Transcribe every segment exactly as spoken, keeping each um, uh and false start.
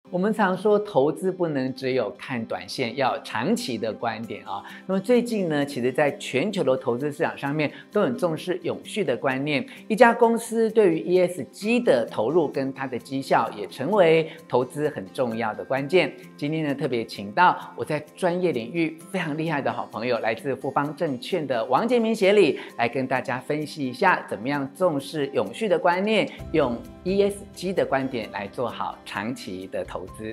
我们常说投资不能只有看短线，要长期的观点啊。那么最近呢，其实在全球的投资市场上面都很重视永续的观念。一家公司对于 E S G 的投入跟它的绩效，也成为投资很重要的关键。今天呢，特别请到我在专业领域非常厉害的好朋友，来自富邦证券的王杰明协理，来跟大家分析一下怎么样重视永续的观念，用 E S G 的观点来做好长期的投资。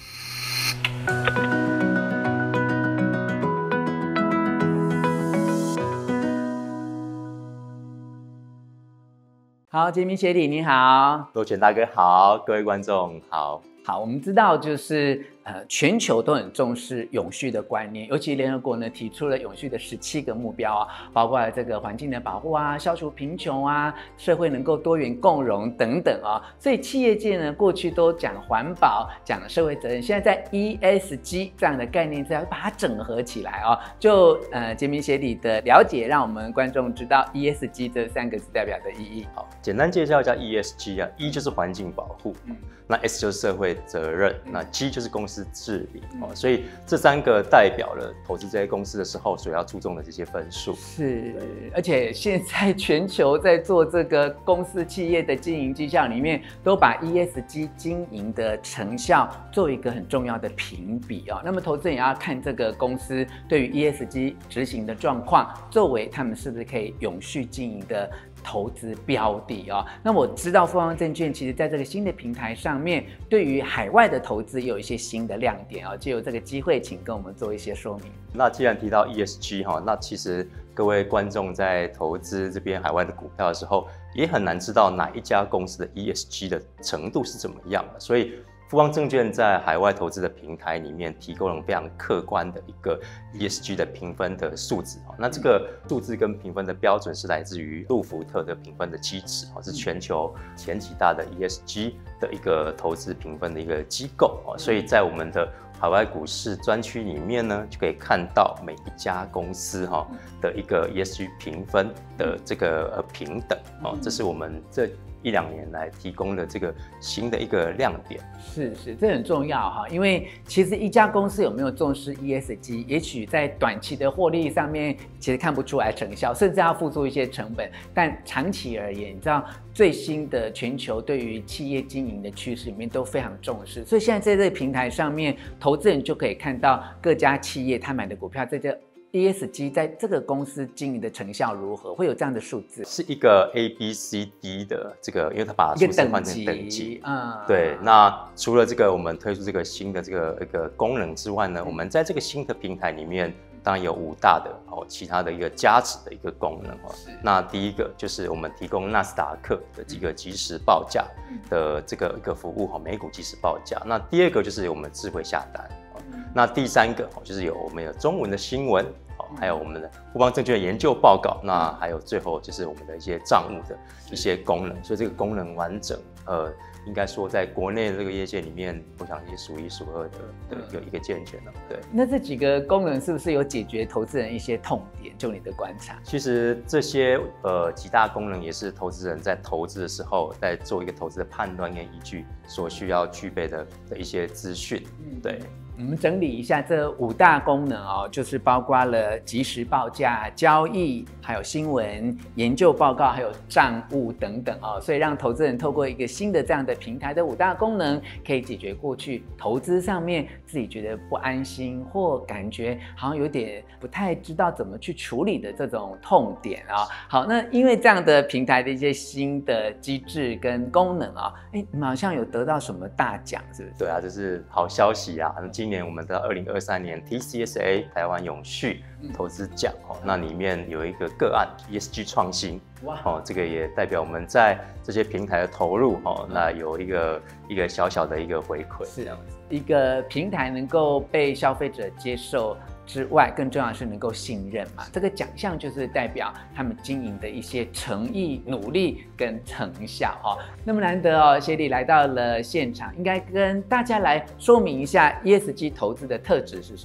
好，杰明协理你好。 罗全大哥好，各位观众好。 好，我们知道就是呃，全球都很重视永续的观念，尤其联合国呢提出了永续的十七个目标啊，包括这个环境的保护啊、消除贫穷啊、社会能够多元共融等等啊。所以企业界呢过去都讲环保、讲社会责任，现在在 E S G 这样的概念之下，把它整合起来啊。就呃杰明协理的了解，让我们观众知道 E S G 这三个字代表的意义。 好，简单介绍一下 E S G 啊 ，E 就是环境保护，嗯、那 S 就是社会责任，嗯、那 G 就是公司治理、嗯哦、所以这三个代表了投资这些公司的时候所要注重的这些分数。 是，而且现在全球在做这个公司企业的经营绩效里面，都把 E S G 经营的成效做一个很重要的评比啊、哦。那么投资人也要看这个公司对于 E S G 执行的状况，作为他们是不是可以永续经营的投资标的啊、哦。那我知道富邦证券其实在这个新的平台上面，对于海外的投资也有一些新的亮点啊、哦。借由这个机会，请跟我们做一些说明。 那既然提到 E S G 哈，那其实各位观众在投资这边海外的股票的时候，也很难知道哪一家公司的 E S G 的程度是怎么样的，所以富邦证券在海外投资的平台里面提供了非常客观的一个 E S G 的评分的数字。那这个数字跟评分的标准是来自于路福特的评分的机制，是全球前几大的 E S G 的一个投资评分的一个机构。所以在我们的海外股市专区里面呢，就可以看到每一家公司哈的一个 E S G 评分的这个平等。这是我们这一两年来提供的这个新的一个亮点。 是是，这很重要哈，因为其实一家公司有没有重视 E S G， 也许在短期的获利上面其实看不出来成效，甚至要付出一些成本，但长期而言，你知道最新的全球对于企业经营的趋势里面都非常重视，所以现在在这个平台上面，投资人就可以看到各家企业他买的股票在这E S G 在这个公司经营的成效如何？会有这样的数字？ 是一个 A、B、C、D 的这个，因为它把数字换成等级。 嗯， 对。那除了这个，我们推出这个新的这个一个功能之外呢，嗯、我们在这个新的平台里面，当然有五大的哦，其他的一个加持的一个功能哦。那第一个就是我们提供纳斯达克的几个即时报价的这个一个服务哈，美股即时报价。那第二个就是我们智慧下单。那第三个就是有我们有中文的新闻，还有我们的富邦证券的研究报告，那还有最后就是我们的一些账务的一些功能，所以这个功能完整，呃，应该说在国内的这个业界里面，我想也数一数二的的一个一个健全了。对， 那这几个功能是不是有解决投资人一些痛点？就你的观察， 其实这些呃几大功能也是投资人在投资的时候，在做一个投资的判断跟依据所需要具备的的一些资讯。嗯，对。 我们整理一下这五大功能哦，就是包括了即时报价、交易，还有新闻、研究报告，还有账务等等哦。所以让投资人透过一个新的这样的平台的五大功能，可以解决过去投资上面自己觉得不安心或感觉好像有点不太知道怎么去处理的这种痛点啊、哦。好，那因为这样的平台的一些新的机制跟功能啊、哦，哎，你们好像有得到什么大奖，是不是？ 对啊，这是好消息啊！今年我们的二零二三年 T C S A 台湾永续投资奖、嗯、那里面有一个个案 E S G 创新，哇、哦，这个也代表我们在这些平台的投入、哦、那有一个一个小小的一个回馈， 是一个平台能够被消费者接受之外，更重要的是能够信任嘛。这个奖项就是代表他们经营的一些诚意、努力跟成效哦。那么难得哦，协理来到了现场，应该跟大家来说明一下 E S G 投资的特质是什么？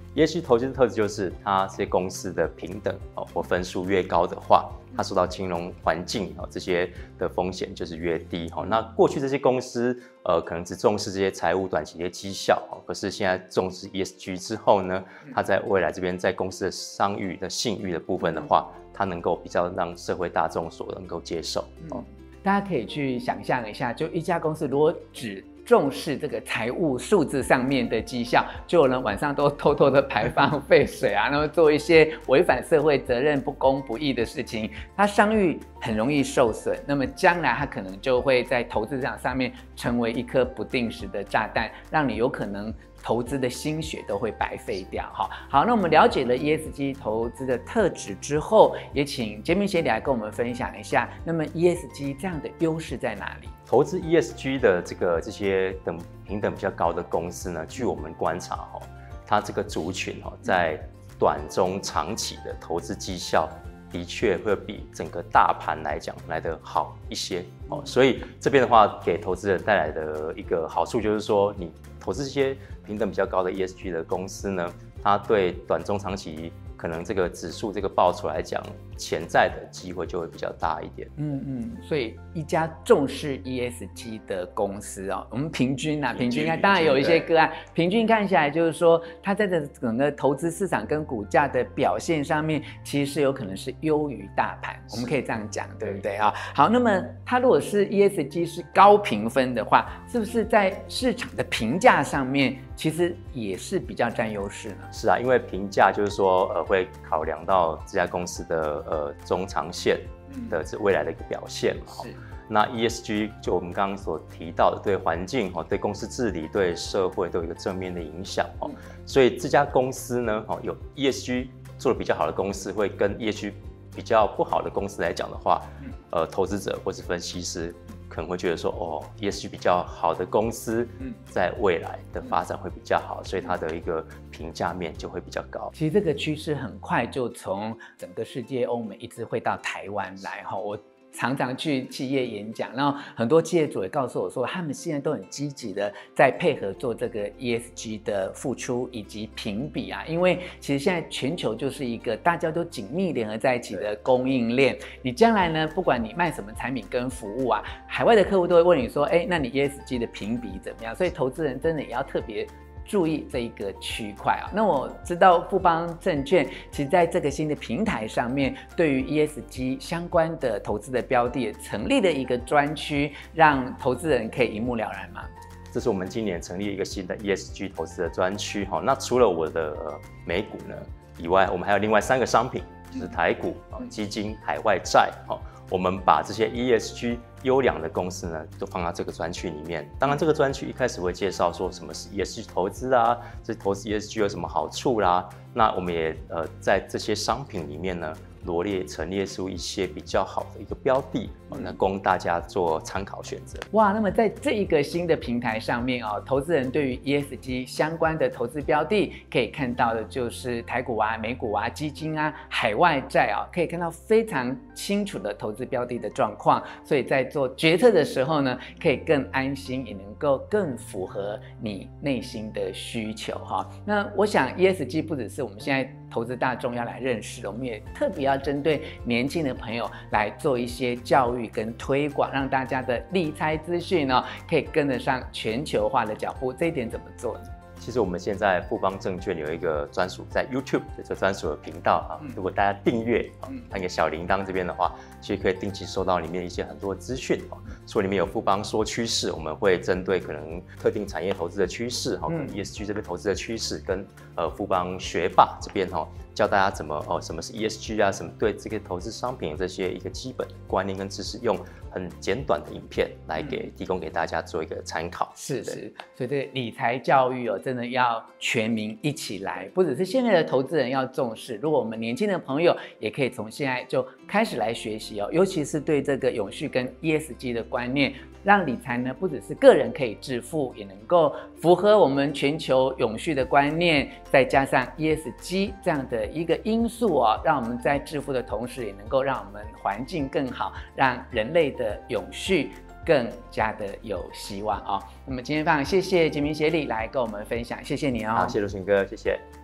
E S G 投资的特质就是它这些公司的平等哦，或分数越高的话，它受到金融环境哦这些的风险就是越低哈。那过去这些公司呃可能只重视这些财务短期的绩效哦，可是现在重视 E S G 之后呢，它在未来这边在公司的商誉的信誉的部分的话，它能够比较让社会大众所能够接受哦。 嗯，大家可以去想象一下，就一家公司如果只重视这个财务数字上面的绩效，就有人晚上都偷偷的排放废水啊，然后做一些违反社会责任、不公不义的事情，它商誉很容易受损。那么将来它可能就会在投资市场上面成为一颗不定时的炸弹，让你有可能投资的心血都会白费掉哈。好，那我们了解了 E S G 投资的特质之后，也请杰明协理来跟我们分享一下，那么 E S G 这样的优势在哪里？ 投资 E S G 的这个这些等平等比较高的公司呢，据我们观察哈，它这个族群哈，在短中长期的投资绩效的确会比整个大盘来讲来得好一些哦。所以这边的话，给投资人带来的一个好处就是说，你投资这些平等比较高的 E S G 的公司呢，它对短中长期可能这个指数这个报酬来讲，潜在的机会就会比较大一点。 嗯嗯，所以一家重视 E S G 的公司哦，我们平均啊，平均看，当然有一些个案，平均看下来就是说，它在这整个投资市场跟股价的表现上面，其实是有可能是优于大盘，我们可以这样讲，对不对啊？好，那么它如果是 E S G 是高评分的话，是不是在市场的评价上面，其实也是比较占优势呢？ 是啊，因为评价就是说，呃，会考量到这家公司的呃中长线的这未来的一个表现嘛。嗯、那 E S G 就我们刚刚所提到的，对环境哦、对公司治理、对社会都有一个正面的影响哦。嗯、所以这家公司呢，哦，有 E S G 做的比较好的公司，会跟 E S G 比较不好的公司来讲的话，嗯、呃，投资者或是分析师可能会觉得说，哦 ，E S G 比较好的公司，在未来的发展会比较好，所以它的一个评价面就会比较高。 其实这个趋势很快就从整个世界、欧美一直会到台湾来哈。我常常去企业演讲，然后很多企业主也告诉我说，他们现在都很积极的在配合做这个 E S G 的付出以及评比啊，因为其实现在全球就是一个大家都紧密联合在一起的供应链。你将来呢，不管你卖什么产品跟服务啊，海外的客户都会问你说，哎，那你 E S G 的评比怎么样？所以投资人真的也要特别注意这一个区块啊。那我知道富邦证券其实在这个新的平台上面，对于 E S G 相关的投资的标的也成立了一个专区，让投资人可以一目了然吗？ 这是我们今年成立一个新的 E S G 投资的专区哈。那除了我的美股呢以外，我们还有另外三个商品，就是台股、基金、海外债哈。我们把这些 E S G 优良的公司呢，都放到这个专区里面。当然，这个专区一开始会介绍说什么是 E S G 投资啊，这投资 E S G 有什么好处啦。那我们也呃在这些商品里面呢，罗列陈列出一些比较好的一个标的，哦、那供大家做参考选择。 哇，那么在这一个新的平台上面哦，投资人对于 E S G 相关的投资标的可以看到的就是台股啊、美股啊、基金啊、海外债啊，可以看到非常清楚的投资标的的状况，所以在做决策的时候呢，可以更安心，也能够更符合你内心的需求哈。那我想 E S G 不只是我们现在投资大众要来认识的，我们也特别要针对年轻的朋友来做一些教育跟推广，让大家的理财资讯呢可以跟得上全球化的脚步。这一点怎么做呢？ 其实我们现在富邦证券有一个专属在 YouTube 的这专属的频道啊，嗯、如果大家订阅啊，按个小铃铛这边的话，其实可以定期收到里面一些很多资讯啊。所以里面有富邦说趋势，我们会针对可能特定产业投资的趋势哈，可能 E S G 这边投资的趋势，跟呃富邦学霸这边哈，教大家怎么哦什么是 E S G 啊，什么对这个投资商品这些一个基本观念跟知识，用很简短的影片来给提供给大家做一个参考。 是是，所以这个理财教育哦，真的要全民一起来，不只是现在的投资人要重视，如果我们年轻的朋友也可以从现在就开始来学习哦，尤其是对这个永续跟 E S G 的观念，让理财呢不只是个人可以致富，也能够符合我们全球永续的观念，再加上 E S G 这样的一个因素哦，让我们在致富的同时，也能够让我们环境更好，让人类的永续更加的有希望哦。那么今天非常谢谢杰明协理来跟我们分享，谢谢你哦。 好，谢谢陆群哥，谢谢。